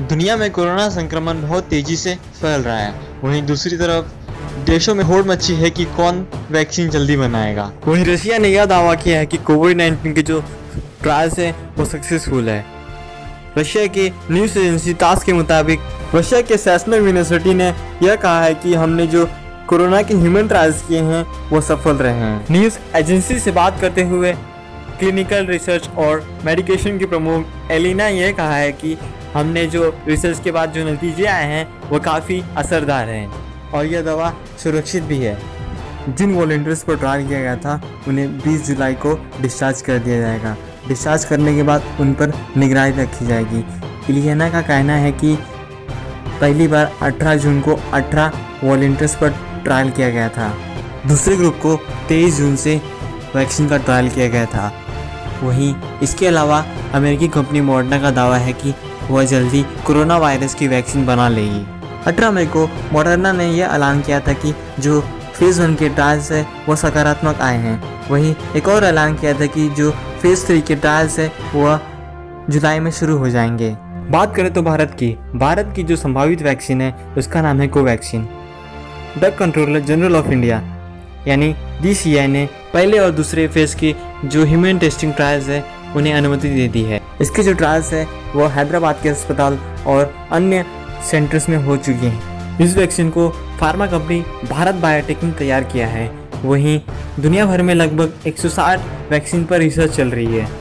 दुनिया में कोरोना संक्रमण बहुत तेजी से फैल रहा है। वहीं दूसरी तरफ देशों में होड़ मची है कि कौन वैक्सीन जल्दी बनाएगा। वहीं रशिया ने यह दावा किया है कि कोविड-19 के जो ट्रायल्स है वो सक्सेसफुल है। रशिया की न्यूज़ एजेंसी तास के मुताबिक रशिया के सेशनल यूनिवर्सिटी ने यह कहा है कि हमने जो कोरोना के ह्यूमन ट्रायल्स किए हैं वो सफल रहे हैं। न्यूज़ एजेंसी से बात करते हुए क्लिनिकल रिसर्च और मेडिकेशन की प्रमुख एलिना यह कहा है कि हमने जो रिसर्च के बाद जो नतीजे आए हैं वो काफ़ी असरदार हैं और यह दवा सुरक्षित भी है। जिन वॉलंटियर्स पर ट्रायल किया गया था उन्हें 20 जुलाई को डिस्चार्ज कर दिया जाएगा। डिस्चार्ज करने के बाद उन पर निगरानी रखी जाएगी। इलियाना का कहना है कि पहली बार 18 जून को 18 वॉलंटियर्स पर ट्रायल किया गया था। दूसरे ग्रुप को 23 जून से वैक्सीन का ट्रायल किया गया था। वहीं इसके अलावा अमेरिकी कंपनी मॉडर्ना का दावा है कि वह जल्दी कोरोना वायरस की वैक्सीन बना लेगी। 18 मई को मॉडर्ना ने यह ऐलान किया था कि जो फेज़ 1 के ट्रायल्स है वो सकारात्मक आए हैं। वहीं एक और ऐलान किया था कि जो फेज़ 3 के ट्रायल्स है वह जुलाई में शुरू हो जाएंगे। बात करें तो भारत की जो संभावित वैक्सीन है उसका नाम है Covaxin. Drug controller general of India यानी DCI ने पहले और दूसरे फेज़ की जो ह्यूमन टेस्टिंग ट्रायल्स है उन्हें अनुमति दे दी है। इसके जो ट्रायल्स है वो हैदराबाद के अस्पताल और अन्य सेंटर्स में हो चुकी हैं। इस वैक्सीन को फार्मा कंपनी भारत बायोटेक ने तैयार किया है। वहीं दुनिया भर में लगभग 160 वैक्सीन पर रिसर्च चल रही है।